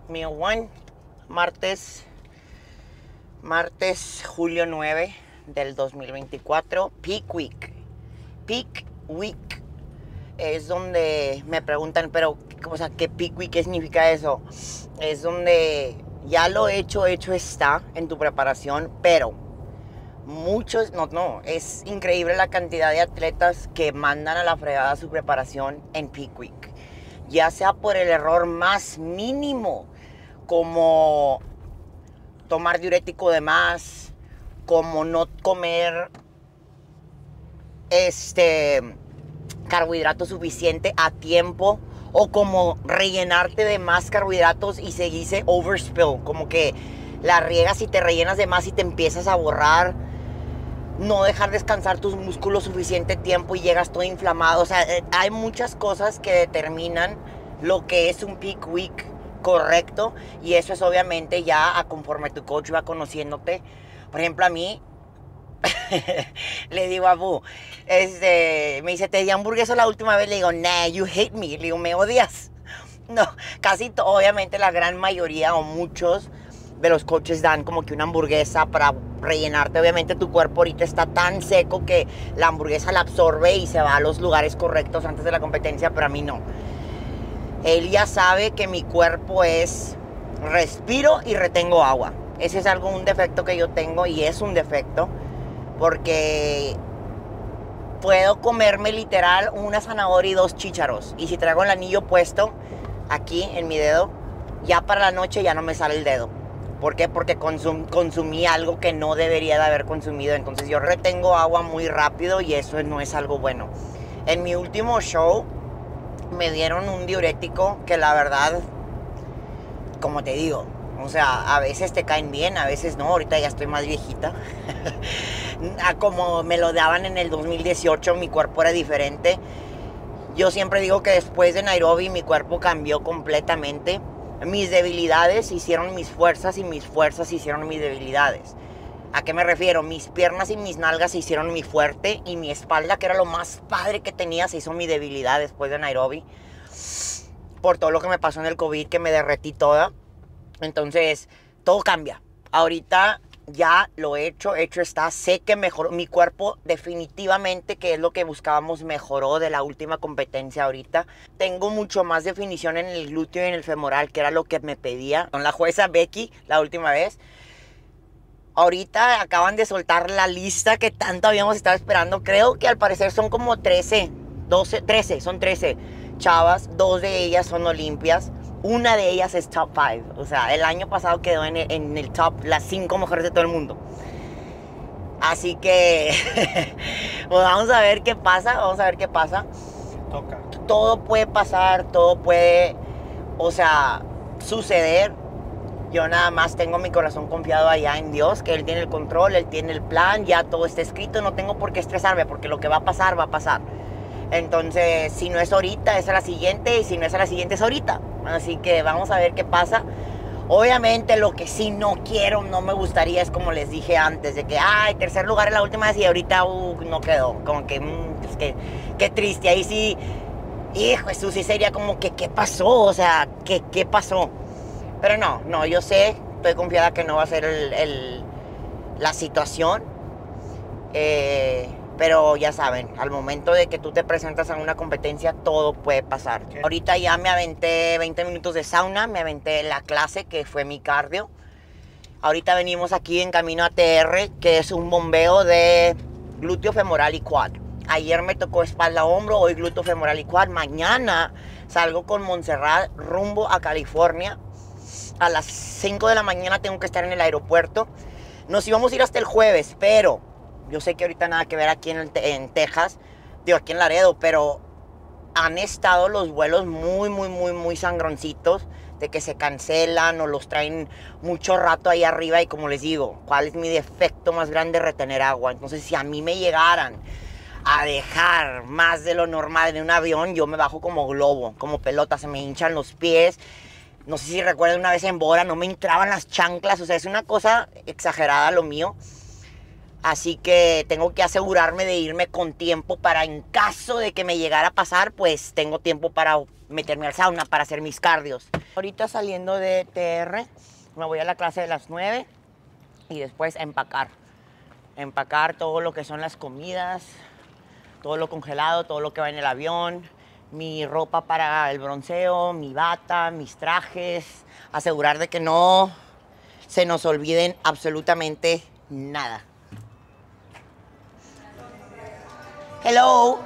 Meal One, martes julio 9 del 2024, Peak Week. Peak Week es donde me preguntan, pero, o sea, ¿qué Peak Week? ¿Qué significa eso? Es donde ya lo hecho está en tu preparación, pero muchos, es increíble la cantidad de atletas que mandan a la fregada su preparación en Peak Week. Ya sea por el error más mínimo, como tomar diurético de más, como no comer carbohidrato suficiente a tiempo, o como rellenarte de más carbohidratos y se dice overspill, como que la riegas y te rellenas de más y te empiezas a borrar, no dejar descansar tus músculos suficiente tiempo y llegas todo inflamado. O sea, hay muchas cosas que determinan lo que es un peak week correcto, y eso es obviamente ya a conforme tu coach va conociéndote. Por ejemplo, a mí le digo a Bu, me dice, te di hamburguesa la última vez. Le digo, nah, you hate me. Le digo, ¿me odias? No, obviamente la gran mayoría o muchos de los coaches dan como que una hamburguesa para rellenarte. Obviamente tu cuerpo ahorita está tan seco que la hamburguesa la absorbe y se va a los lugares correctos antes de la competencia, pero a mí no. Él ya sabe que mi cuerpo es respiro y retengo agua. Ese es un defecto que yo tengo, y es un defecto porque puedo comerme literal una zanahoria y 2 chícharos, y si traigo el anillo puesto aquí en mi dedo, ya para la noche ya no me sale el dedo. ¿Por qué? Porque consumí algo que no debería de haber consumido. Entonces yo retengo agua muy rápido y eso no es algo bueno. En mi último show me dieron un diurético que la verdad, como te digo, o sea, a veces te caen bien, a veces no. Ahorita ya estoy más viejita. Como me lo daban en el 2018, mi cuerpo era diferente. Yo siempre digo que después de Nairobi mi cuerpo cambió completamente. Mis debilidades hicieron mis fuerzas y mis fuerzas hicieron mis debilidades. ¿A qué me refiero? Mis piernas y mis nalgas se hicieron mi fuerte, y mi espalda, que era lo más padre que tenía, se hizo mi debilidad después de Nairobi. Por todo lo que me pasó en el COVID, que me derretí toda. Entonces, todo cambia. Ahorita ya lo hecho está. Sé que mejoró. Mi cuerpo definitivamente, que es lo que buscábamos, mejoró de la última competencia ahorita. Tengo mucho más definición en el glúteo y en el femoral, que era lo que me pedía con la jueza Becky la última vez. Ahorita acaban de soltar la lista que tanto habíamos estado esperando. Creo que al parecer son como 13 chavas. 2 de ellas son olimpias. Una de ellas es top 5. O sea, el año pasado quedó en el top, las 5 mejores de todo el mundo. Así que pues vamos a ver qué pasa. Toca. Todo puede pasar, todo puede, o sea, suceder. Yo nada más tengo mi corazón confiado allá en Dios, que Él tiene el control, Él tiene el plan, ya todo está escrito. No tengo por qué estresarme, porque lo que va a pasar, va a pasar. Entonces, si no es ahorita, es a la siguiente, y si no es a la siguiente, es ahorita. Así que vamos a ver qué pasa. Obviamente lo que sí no quiero, no me gustaría, es como les dije antes, de que, tercer lugar en la última vez y ahorita no quedó. Como que, es que, qué triste. Ahí sí, hijo Jesús, sí sería como que, ¿qué pasó? O sea, ¿qué pasó? Pero no, yo sé, estoy confiada que no va a ser la situación. Pero ya saben, al momento de que tú te presentas a una competencia, todo puede pasar. Okay. Ahorita ya me aventé 20 minutos de sauna, me aventé la clase que fue mi cardio. Ahorita venimos aquí en camino a TR, que es un bombeo de glúteo femoral y quad. Ayer me tocó espalda-hombro, hoy glúteo femoral y quad. Mañana salgo con Montserrat rumbo a California. A las 5 de la mañana tengo que estar en el aeropuerto. Nos íbamos a ir hasta el jueves, pero yo sé que ahorita nada que ver aquí en Texas, digo aquí en Laredo, pero han estado los vuelos muy sangroncitos, de que se cancelan o los traen mucho rato ahí arriba. Y como les digo, ¿cuál es mi defecto más grande? Retener agua. Entonces, si a mí me llegaran a dejar más de lo normal en un avión, yo me bajo como globo, como pelota, se me hinchan los pies. No sé si recuerdan una vez en Bora, no me entraban las chanclas. O sea, es una cosa exagerada lo mío. Así que tengo que asegurarme de irme con tiempo para, en caso de que me llegara a pasar, pues tengo tiempo para meterme al sauna para hacer mis cardios. Ahorita saliendo de TR, me voy a la clase de las 9 y después a empacar. Empacar todo lo que son las comidas, todo lo congelado, todo lo que va en el avión, mi ropa para el bronceo, mi bata, mis trajes, asegurar de que no se nos olviden absolutamente nada. Hello.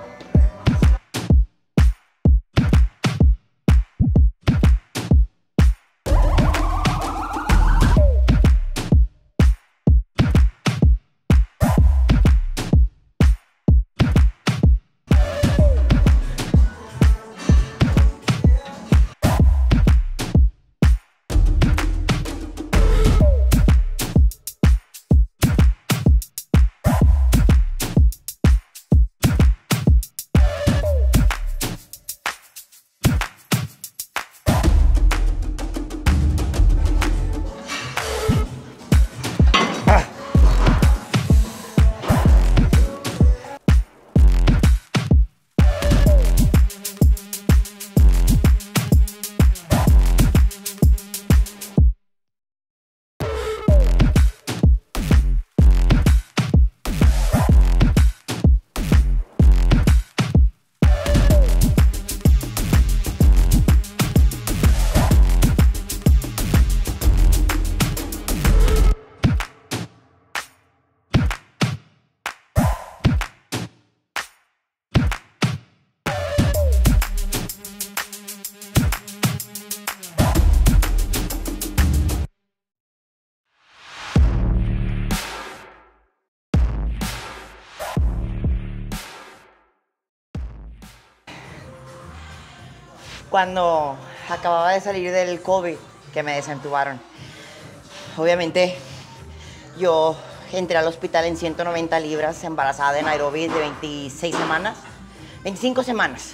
Cuando acababa de salir del COVID, que me desentubaron, obviamente yo entré al hospital en 190 libras, embarazada de Nairobi de 26 semanas, 25 semanas.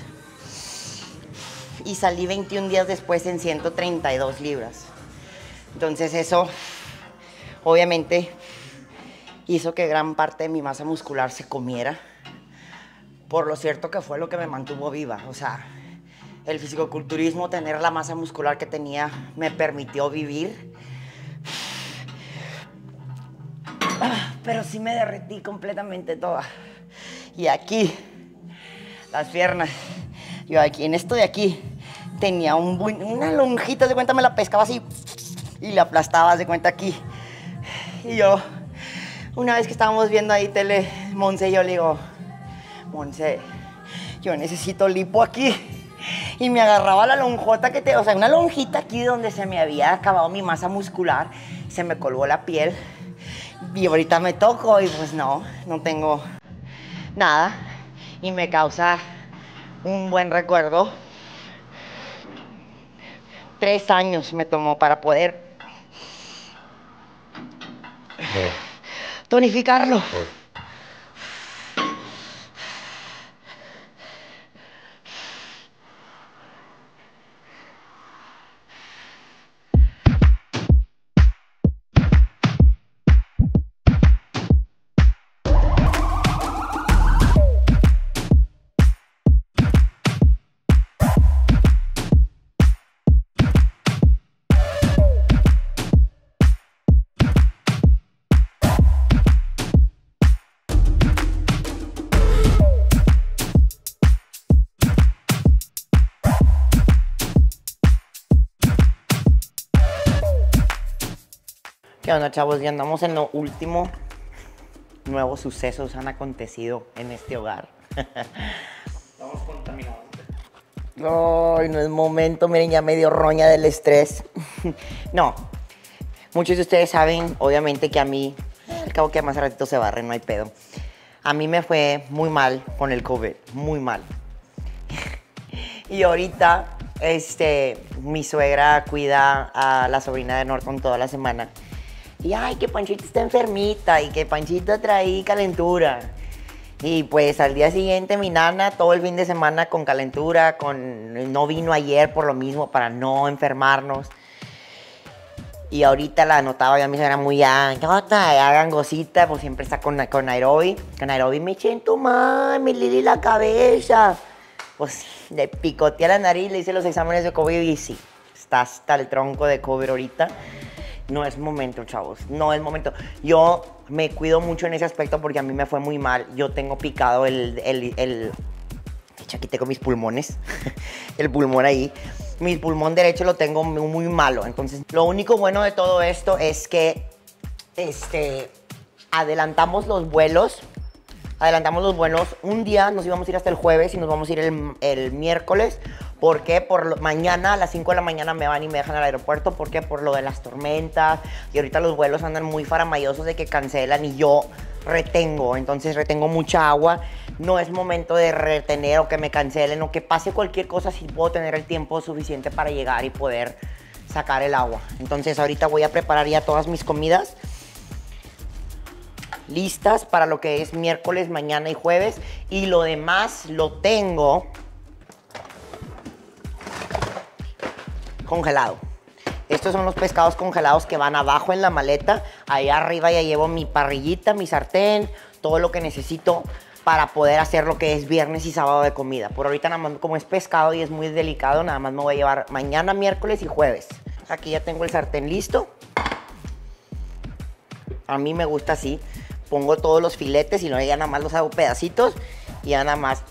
Y salí 21 días después en 132 libras. Entonces eso, obviamente, hizo que gran parte de mi masa muscular se comiera. Por lo cierto que fue lo que me mantuvo viva. O sea, el fisicoculturismo, tener la masa muscular que tenía, me permitió vivir. Pero sí me derretí completamente toda. Y aquí, las piernas. Yo aquí, en esto de aquí, tenía una lonjita, de cuenta, me la pescaba así y la aplastaba, de cuenta, aquí. Y yo, una vez que estábamos viendo ahí tele, Monse, yo le digo, Monse, yo necesito lipo aquí. Y me agarraba la lonjota o sea, una lonjita aquí donde se me había acabado mi masa muscular, se me colgó la piel. Y ahorita me toco y pues no tengo nada. Y me causa un buen recuerdo. 3 años me tomó para poder tonificarlo. ¿Qué onda, chavos? Ya andamos en lo último. Nuevos sucesos han acontecido en este hogar. Estamos contaminados. Ay, no es momento. Miren, ya me dio roña del estrés. No. Muchos de ustedes saben, obviamente, que a mí, al cabo que más ratito se barre, no hay pedo. A mí me fue muy mal con el COVID. Muy mal. Y ahorita, mi suegra cuida a la sobrina de Norton toda la semana. Y ay, que Panchita está enfermita y que Panchita trae calentura. Y pues al día siguiente mi nana todo el fin de semana con calentura, no vino ayer por lo mismo para no enfermarnos. Y ahorita la notaba yo a mi suegra muy hagan gocita, pues siempre está con Nairobi. Con Nairobi me siento mal, me lili la cabeza. pues le picoteé la nariz, le hice los exámenes de COVID y sí, está hasta el tronco de COVID ahorita. No es momento, chavos, no es momento. Yo me cuido mucho en ese aspecto porque a mí me fue muy mal. Yo tengo picado aquí tengo mis pulmones, el pulmón ahí. Mi pulmón derecho lo tengo muy, muy malo. Entonces, lo único bueno de todo esto es que adelantamos los vuelos. Un día nos íbamos a ir hasta el jueves y nos vamos a ir el miércoles. ¿Por qué? Mañana a las 5 de la mañana me van y me dejan al aeropuerto. ¿Por qué? Por lo de las tormentas. Y ahorita los vuelos andan muy faramayosos de que cancelan y yo retengo. Entonces retengo mucha agua. No es momento de retener o que me cancelen o que pase cualquier cosa si puedo tener el tiempo suficiente para llegar y poder sacar el agua. Entonces ahorita voy a preparar ya todas mis comidas listas para lo que es miércoles, mañana y jueves. Y lo demás lo tengo congelado. Estos son los pescados congelados que van abajo en la maleta. Ahí arriba ya llevo mi parrillita, mi sartén, todo lo que necesito para poder hacer lo que es viernes y sábado de comida. Por ahorita nada más, como es pescado y es muy delicado, nada más me voy a llevar mañana, miércoles y jueves. Aquí ya tengo el sartén listo. A mí me gusta así. Pongo todos los filetes y luego ya nada más los hago pedacitos y ya nada más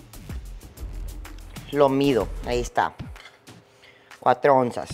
lo mido. Ahí está. 4 onzas.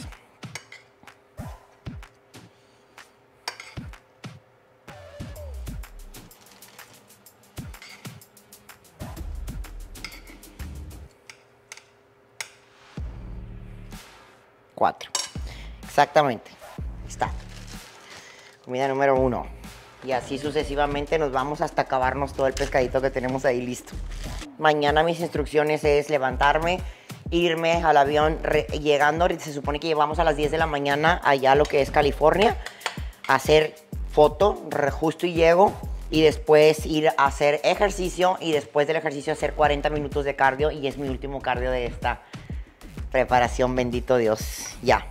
Exactamente. Ahí está. Comida número 1. Y así sucesivamente nos vamos hasta acabarnos todo el pescadito que tenemos ahí listo. Mañana mis instrucciones es levantarme, irme al avión, llegando, se supone que llevamos a las 10 de la mañana allá a lo que es California, hacer foto, justo y llego, y después ir a hacer ejercicio, y después del ejercicio hacer 40 minutos de cardio, y es mi último cardio de esta preparación, bendito Dios, ya.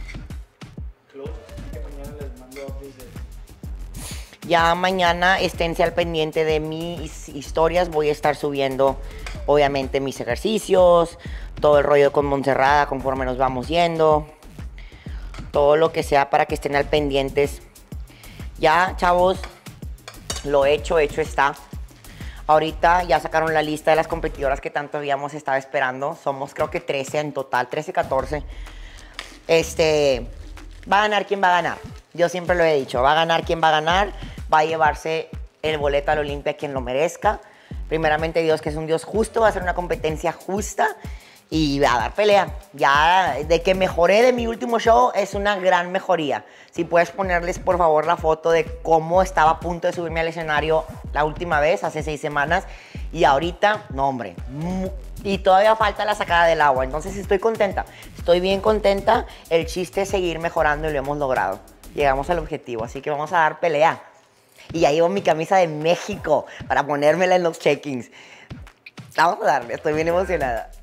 Ya mañana esténse al pendiente de mis historias. Voy a estar subiendo, obviamente, mis ejercicios, todo el rollo con Montserrat conforme nos vamos yendo. Todo lo que sea para que estén al pendientes. Ya, chavos, lo hecho está. Ahorita ya sacaron la lista de las competidoras que tanto habíamos estado esperando. Somos creo que 13 en total, 13, 14. Va a ganar quien va a ganar. Yo siempre lo he dicho, va a ganar quien va a ganar. Va a llevarse el boleto a la Olimpia quien lo merezca. Primeramente Dios, que es un Dios justo, va a ser una competencia justa y va a dar pelea. Ya de que mejoré de mi último show es una gran mejoría. Si puedes ponerles por favor la foto de cómo estaba a punto de subirme al escenario la última vez, hace 6 semanas. Y ahorita, no hombre, y todavía falta la sacada del agua. Entonces estoy contenta, estoy bien contenta. El chiste es seguir mejorando y lo hemos logrado. Llegamos al objetivo, así que vamos a dar pelea. Y ya llevo mi camisa de México para ponérmela en los check-ins. Vamos a darle, estoy bien emocionada.